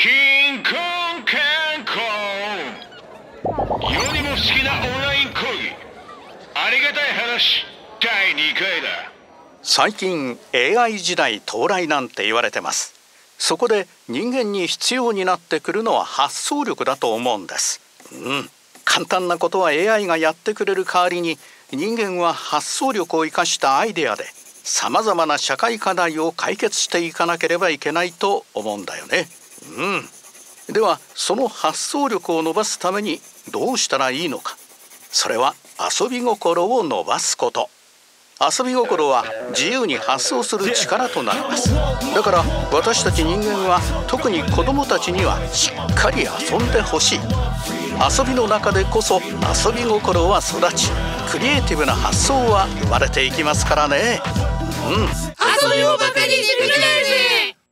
キンコンカンコン、世にも好きなオンライン講義、ありがたい話第2回だ。 最近 AI 時代到来なんて言われてます。そこで人間に必要になってくるのは発想力だと思うんです。簡単なことは AI がやってくれる代わりに、人間は発想力を生かしたアイデアでさまざまな社会課題を解決していかなければいけないと思うんだよね。ではその発想力を伸ばすためにどうしたらいいのか。それは遊び心を伸ばすこと。遊び心は自由に発想する力となります。だから私たち人間は、特に子どもたちにはしっかり遊んでほしい。遊びの中でこそ遊び心は育ち、クリエイティブな発想は生まれていきますからね。 遊びをバカにできないぜ。